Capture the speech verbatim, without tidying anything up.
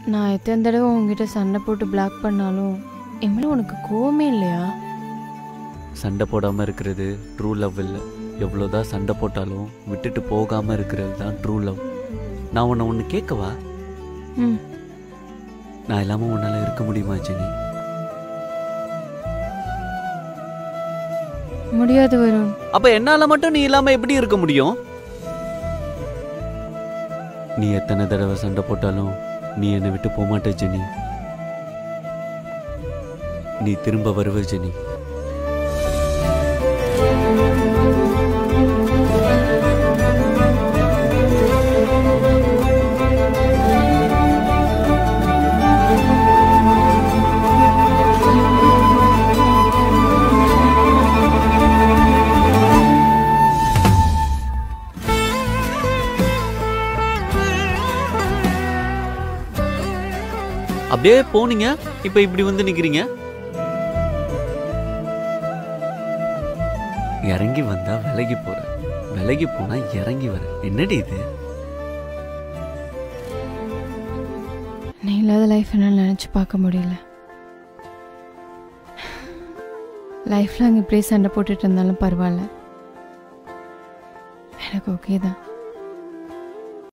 நான் எத்தனை தடவை உங்ககிட்ட சண்டை போட்டு பிளாக் பண்ணாலும் என் உனக்கு கோவமே இல்லையா? சண்டை போடாமல் இருக்கிறது ட்ரூ லவ் இல்லை. எவ்வளோதான் சண்டை போட்டாலும் விட்டுட்டு போகாமல் இருக்கிறது தான் ட்ரூ லவ். நான் உன்னை ஒன்று கேட்கவா? ம் நான் இல்லாமல் உன்னால் இருக்க முடியுமா ஜெனி? முடியாது வருண். அப்போ என்னால் மட்டும் நீ இல்லாமல் எப்படி இருக்க முடியும்? நீ எத்தனை தடவை சண்டை போட்டாலும் நீ என்னை விட்டு போக மாட்டே ஜெனி. நீ திரும்ப வருவ ஜெனி. அப்படியே போனீங்க, இப்ப இப்படி வந்து நிக்கிறீங்க. இறங்கி வந்தா விலகி போற, விலகி போனா இறங்கி வர. என்னடி இது? நீ இல்லாத லைஃப் என்னால் நினச்சி பார்க்க முடியல. லைஃப்ல அங்கே இப்படியே சண்டை போட்டுட்டு இருந்தாலும் பரவாயில்ல, எனக்கு ஓகே தான்.